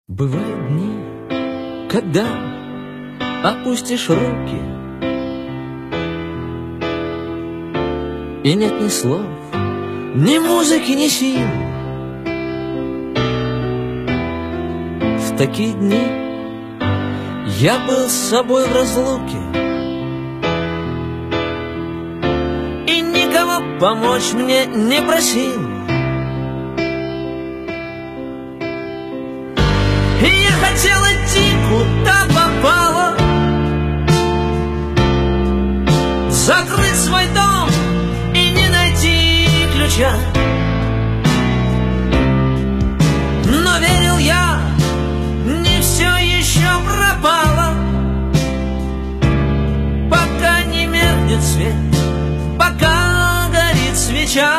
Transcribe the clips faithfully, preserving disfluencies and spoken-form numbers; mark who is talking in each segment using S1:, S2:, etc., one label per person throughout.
S1: Бывают дни, когда опустишь руки, и нет ни слов, ни музыки, ни сил. В такие дни я был с собой в разлуке, и никого помочь мне не просил. И я хотел идти, куда попало, закрыть свой дом и не найти ключа. Но верил я, не все еще пропало, пока не меркнет свет, пока горит свеча.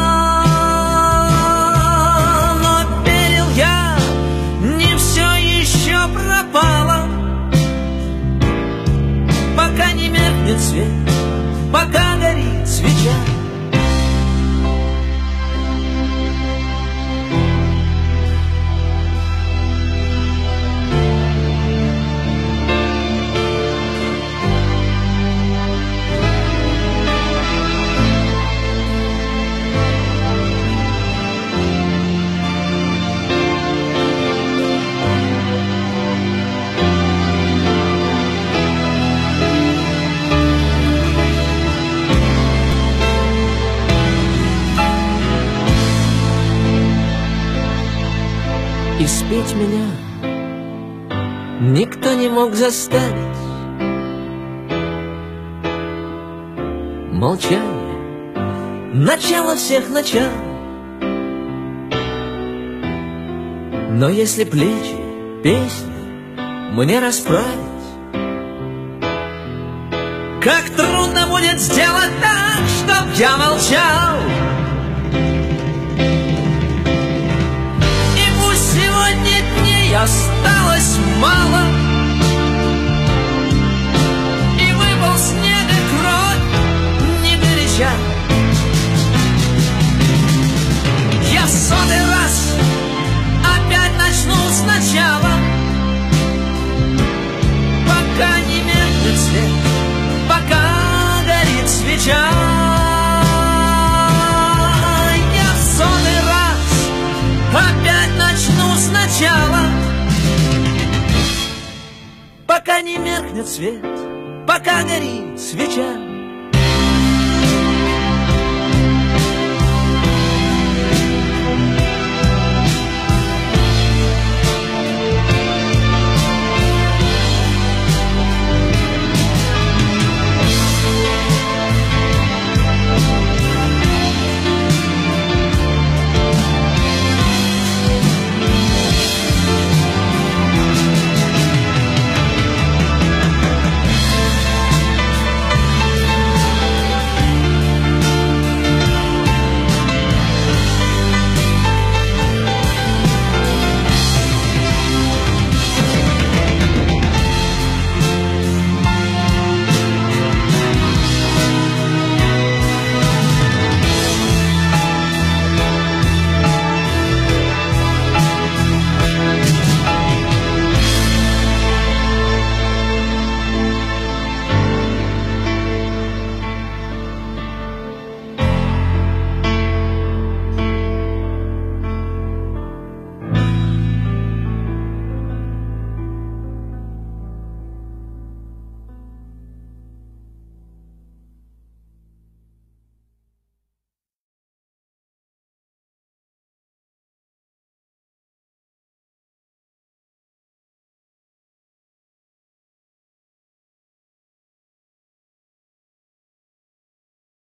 S1: Пока не меркнет свет, пока горит свеча. И спеть меня никто не мог заставить. Молчание — начало всех начал. Но если плечи песни мне расправить, как трудно будет сделать так, чтоб я молчал. Сегодня дней осталось мало, и выпал снег и кровь не горяча. Я в сотый раз опять начну сначала, пока не меркнет свет, пока горит свеча. Я в сотый раз опять начну сначала, пока не меркнет свет, пока горит свеча.